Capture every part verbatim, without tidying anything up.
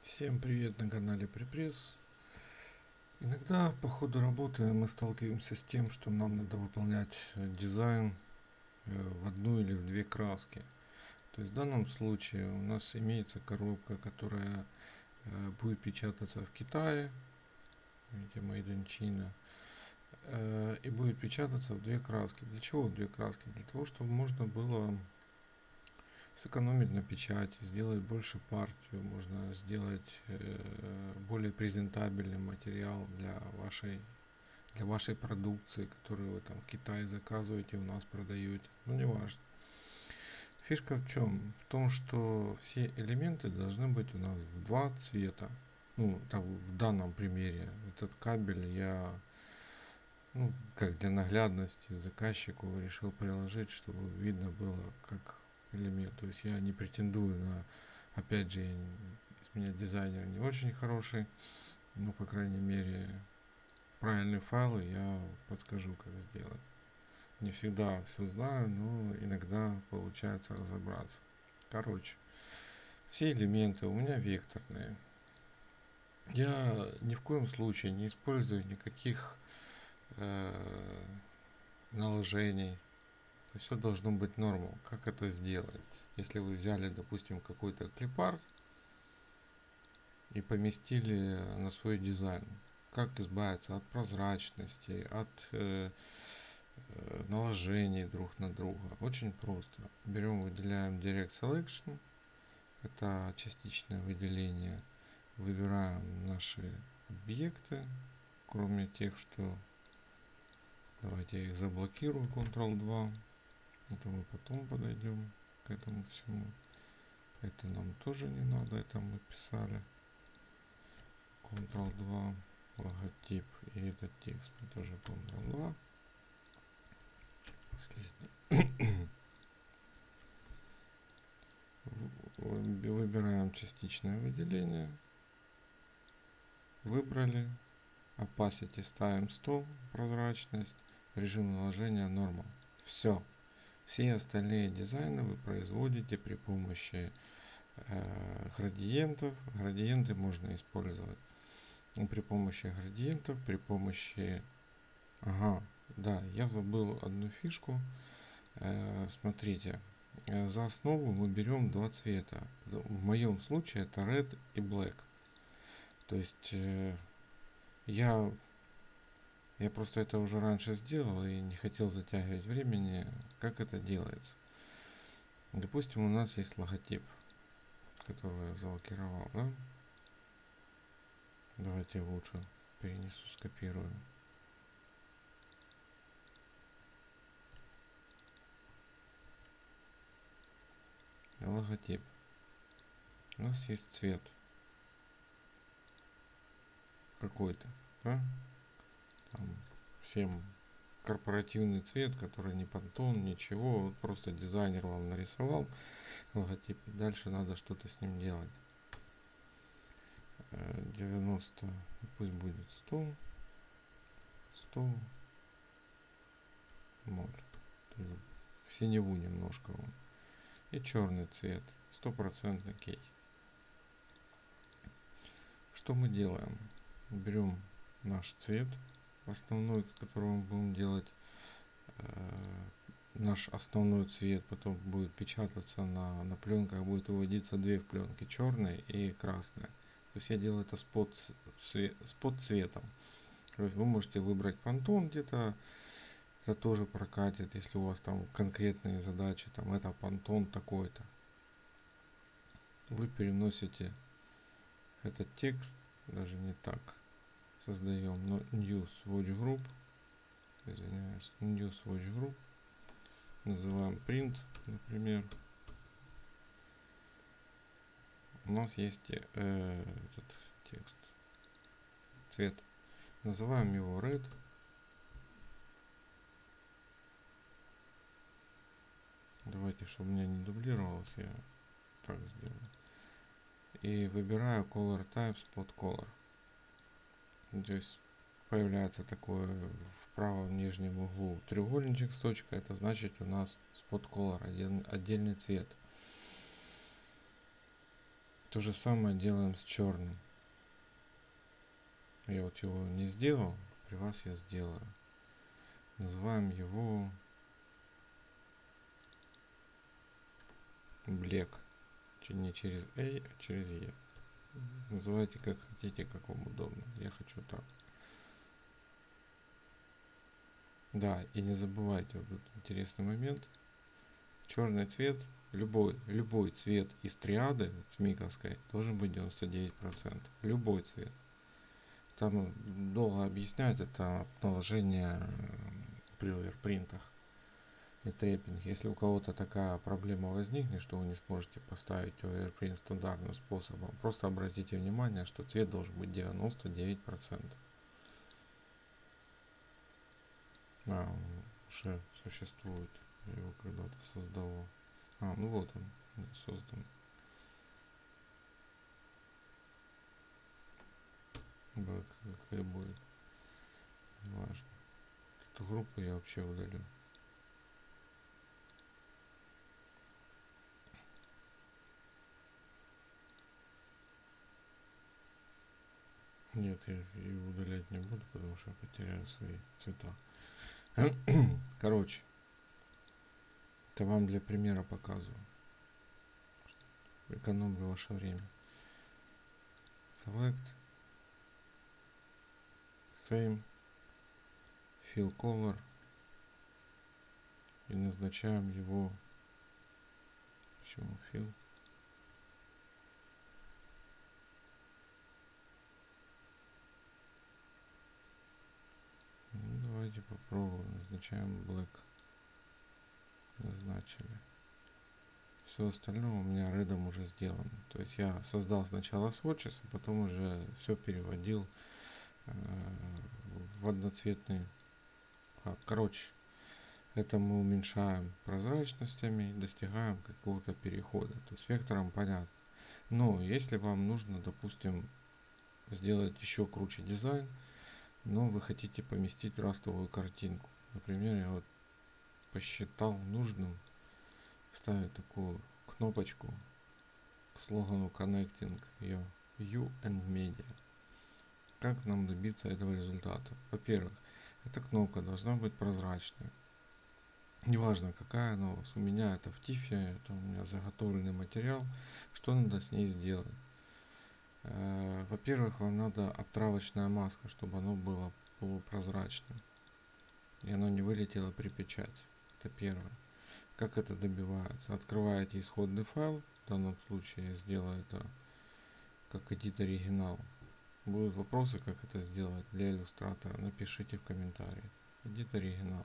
Всем привет на канале Припресс. Иногда по ходу работы мы сталкиваемся с тем, что нам надо выполнять дизайн в одну или в две краски. То есть в данном случае у нас имеется коробка, которая будет печататься в Китае, видите, Made in China, и будет печататься в две краски. Для чего в две краски? Для того, чтобы можно было сэкономить на печати, сделать больше партию, можно сделать э, более презентабельный материал для вашей для вашей продукции, которую вы там в Китае заказываете, у нас продаете. Ну, не важно. Фишка в чем? В том, что все элементы должны быть у нас в два цвета. Ну, так, в данном примере этот кабель я, ну, как для наглядности заказчику решил приложить, чтобы видно было, как элемент. То есть я не претендую на, опять же, из меня дизайнер не очень хороший, но по крайней мере правильные файлы я подскажу, как сделать. Не всегда все знаю, но иногда получается разобраться. Короче, все элементы у меня векторные. Я ни в коем случае не использую никаких э, наложений. Все должно быть нормал. Как это сделать? Если вы взяли, допустим, какой-то клипарт и поместили на свой дизайн, как избавиться от прозрачности, от э, э, наложений друг на друга? Очень просто. Берем, выделяем Direct Selection, это частичное выделение. Выбираем наши объекты, кроме тех, что... Давайте я их заблокирую, контрол два. Это мы потом подойдем к этому всему. Это нам тоже не надо, это мы писали. контрол два, логотип и этот текст мы тоже контрол два. Последний. Выбираем частичное выделение. Выбрали. Opacity ставим сто, прозрачность. Режим наложения Normal. Все. Все остальные дизайны вы производите при помощи э, градиентов. Градиенты можно использовать при помощи градиентов, при помощи... Ага, да, я забыл одну фишку. Э, смотрите, за основу мы берем два цвета. В моем случае это Red и Black. То есть э, я... Я просто это уже раньше сделал и не хотел затягивать времени, как это делается. Допустим, у нас есть логотип, который я залокировал, да? Давайте лучше перенесу, скопирую. Логотип. У нас есть цвет какой-то, да? Там всем корпоративный цвет, который не Pantone, ничего, вот просто дизайнер вам нарисовал логотип, и дальше надо что-то с ним делать. девяносто, пусть будет сто, сто, ноль, в синеву немножко он. И черный цвет, стопроцентный кей. Что мы делаем? Берем наш цвет основной, который мы будем делать, э, наш основной цвет потом будет печататься на, на пленках, будет выводиться две пленки, черная и красная. То есть я делаю это с, под, с под цветом. То есть вы можете выбрать Pantone где-то, это тоже прокатит, если у вас там конкретные задачи, там это Pantone такой-то. Вы переносите этот текст, даже не так, создаем, но New Swatch Group, извиняюсь, New Swatch Group, называем Print, например. У нас есть э, этот текст, цвет, называем его Red. Давайте, чтобы у меня не дублировалось, я так сделаю. И выбираю Color Type Spot Color. Здесь появляется такое в правом нижнем углу треугольничек с точкой. Это значит у нас Spot Color, один, отдельный цвет. То же самое делаем с черным. Я вот его не сделал, при вас я сделаю. Называем его Black. Не через A, а через E. Называйте как хотите, как вам удобно. Я хочу так. Да, и не забывайте, вот тут интересный момент. Черный цвет, любой, любой цвет из триады цмиковской должен быть девяносто девять процентов. Любой цвет. Там долго объяснять, это наложение при оверпринтах и треппинг. Если у кого-то такая проблема возникнет, что вы не сможете поставить оверпринт стандартным способом, просто обратите внимание, что цвет должен быть девяносто девять процентов. А, уже существует. Я его когда-то создавал. А, ну вот он, создан. Какая будет. Важно. Эту группу я вообще удалю. Нет, я ее удалять не буду, потому что я потеряю свои цвета. Короче, это вам для примера показываю. Экономлю ваше время. Select. Same. Fill color. И назначаем его. Почему fill? Ну, давайте попробуем. Назначаем black. Назначили. Все остальное у меня редом уже сделано. То есть я создал сначала swatches, а потом уже все переводил э, в одноцветный. А, короче, это мы уменьшаем прозрачностями и достигаем какого-то перехода. То есть вектором понятно. Но если вам нужно, допустим, сделать еще круче дизайн, но вы хотите поместить растовую картинку. Например, я вот посчитал нужным вставить такую кнопочку к слогану Connecting Your You and Media. Как нам добиться этого результата? Во-первых, эта кнопка должна быть прозрачной. Неважно какая она у вас. У меня это в тифе, это у меня заготовленный материал. Что надо с ней сделать? Во-первых, вам надо обтравочная маска, чтобы оно было полупрозрачным. И оно не вылетело при печати. Это первое. Как это добивается? Открываете исходный файл. В данном случае я сделаю это как edit оригинал. Будут вопросы, как это сделать для иллюстратора. Напишите в комментарии. Edit оригинал.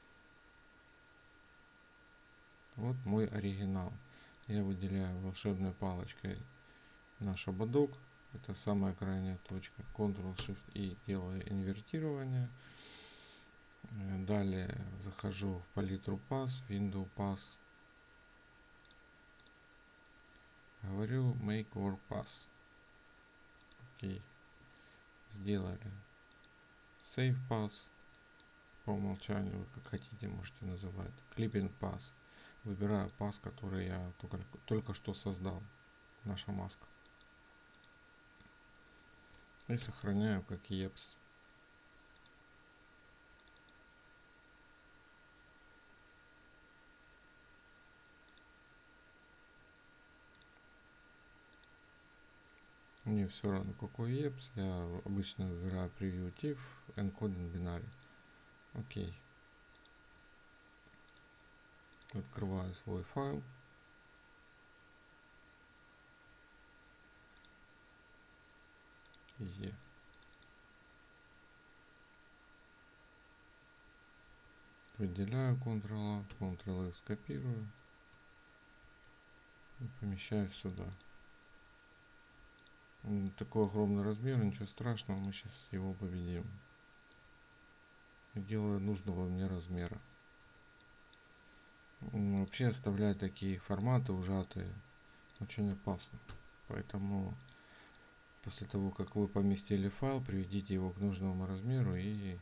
Вот мой оригинал. Я выделяю волшебной палочкой наш ободок. Это самая крайняя точка. Ctrl-Shift-I делаю инвертирование. Далее захожу в палитру Pass, Window Pass. Говорю Make Work Pass. Окей. Сделали. Save Pass. По умолчанию, вы как хотите, можете называть. Clipping Pass. Выбираю пас, который я только, только что создал. Наша маска. И сохраняю как епс. Мне все равно какой епс. Я обычно выбираю Preview TIFF, Encoding Binary. Окей. Открываю свой файл. Е. Выделяю Ctrl-A, Ctrl-X, копирую и помещаю сюда. Такой огромный размер, ничего страшного, мы сейчас его победим. И делаю нужного мне размера. Вообще оставлять такие форматы ужатые очень опасно. Поэтому после того, как вы поместили файл, приведите его к нужному размеру, и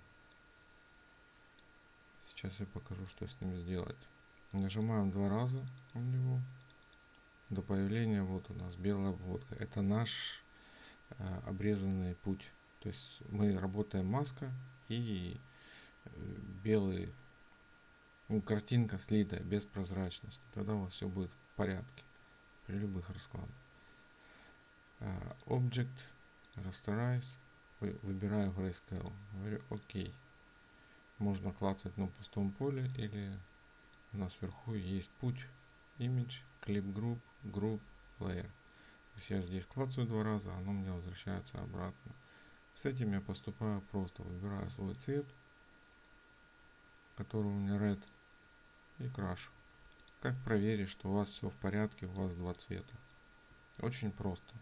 сейчас я покажу, что с ним сделать. Нажимаем два раза на него. до появления, вот у нас белая обводка. Это наш э, обрезанный путь. То есть мы работаем маска и э, белый, ну, картинка слитая, без прозрачности. Тогда у вас все будет в порядке при любых раскладах. Uh, Object, Rasterize, выбираю Grayscale, говорю ОК. Можно клацать на пустом поле, или у нас вверху есть путь, Image, Clip Group, Group, Layer. То есть я здесь клацаю два раза, оно мне возвращается обратно. С этим я поступаю просто, выбираю свой цвет, который у меня Red, и крашу. Как проверить, что у вас все в порядке, у вас два цвета? Очень просто.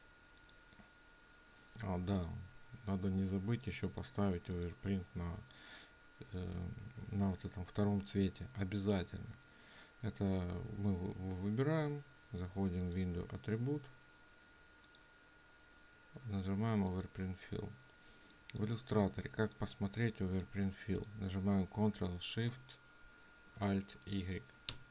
А, да, надо не забыть еще поставить оверпринт на, э, на вот этом втором цвете. Обязательно. Это мы выбираем, заходим в Windows Attribute, нажимаем Overprint Fill. В иллюстраторе как посмотреть Overprint Fill? Нажимаем Ctrl Shift Alt Y.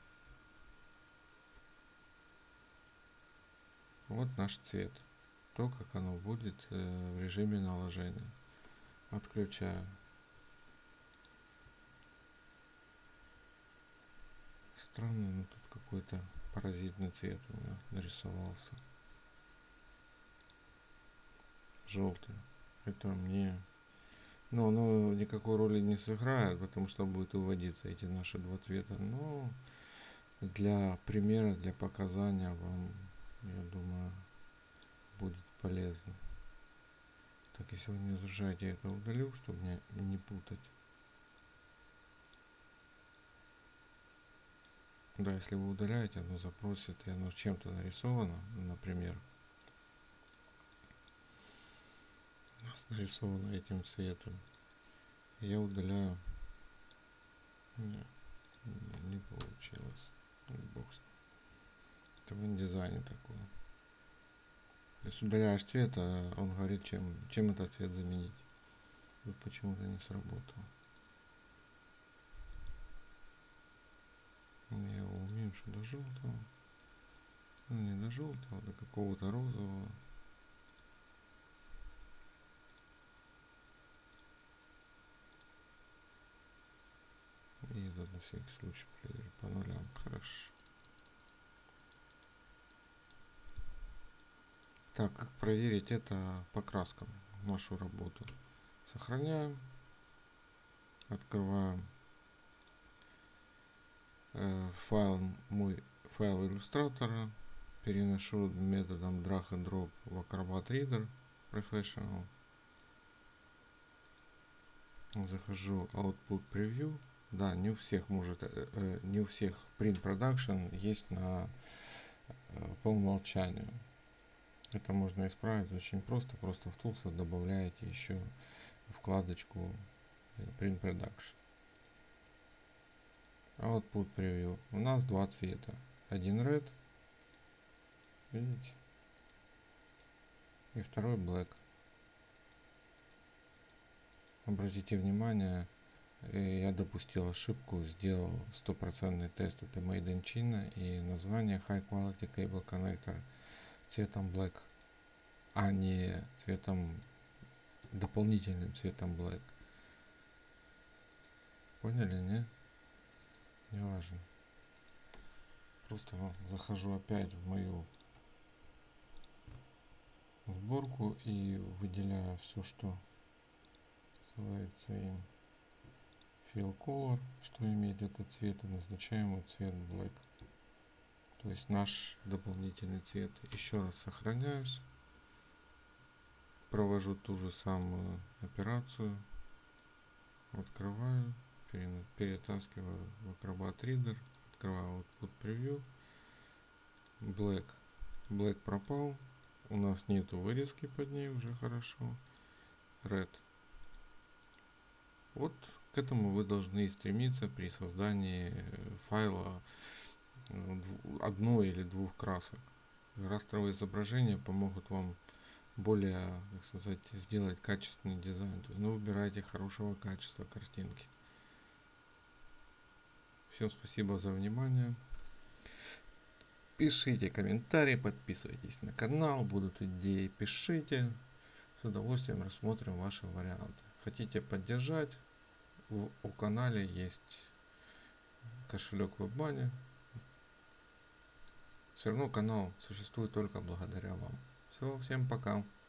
Вот наш цвет. То, как оно будет э, в режиме наложения. Отключаю. Странно, но тут какой-то паразитный цвет у меня нарисовался. Желтый. Это мне... Но оно никакой роли не сыграет, потому что будет выводиться эти наши два цвета. Но для примера, для показания вам, я думаю, будет полезно. Так, если вы не возражаете, я это удалю, чтобы не, не путать. Да, если вы удаляете, оно запросит, и оно чем-то нарисовано, например. У нас нарисовано этим цветом. Я удаляю. Не, не получилось. Ну, бог с ним. Это в индизайне такое. Если удаляешь цвет, а он говорит, чем, чем этот цвет заменить. Вот почему-то не сработало. Я его уменьшу до желтого. Ну, не до желтого, до какого-то розового. И это на всякий случай проверю по нулям. Хорошо. Так, как проверить это по краскам, нашу работу? Сохраняем. Открываем э, файл, мой файл иллюстратора. Переношу методом drag and drop в Acrobat Reader Professional. Захожу Output Preview. Да, не у всех может, э, не у всех Print Production есть на э, по умолчанию. Это можно исправить очень просто. Просто в Tools вы добавляете еще вкладочку Print Production. Output Preview. У нас два цвета. Один Red. Видите? И второй Black. Обратите внимание, я допустил ошибку, сделал стопроцентный тест, это Made in China, и название High Quality Cable Connector цветом Black, а не цветом, дополнительным цветом Black. Поняли, не? Не важно. Просто захожу опять в мою сборку и выделяю все, что называется им Fill Color, что имеет этот цвет, и назначаем ему цвет Black. То есть наш дополнительный цвет. Еще раз сохраняюсь. Провожу ту же самую операцию. Открываю. Перетаскиваю в Acrobat Reader. Открываю Output Preview. Black. Black пропал. У нас нету вырезки под ней, уже хорошо. Red. Вот к этому вы должны стремиться при создании файла одной или двух красок. Растровые изображения помогут вам более, как сказать, сделать качественный дизайн. То есть, ну, выбирайте хорошего качества картинки. Всем спасибо за внимание. Пишите комментарии, подписывайтесь на канал, будут идеи, пишите. С удовольствием рассмотрим ваши варианты. Хотите поддержать? В, у канале есть кошелек в WebMoney. Все равно канал существует только благодаря вам. Все, всем пока.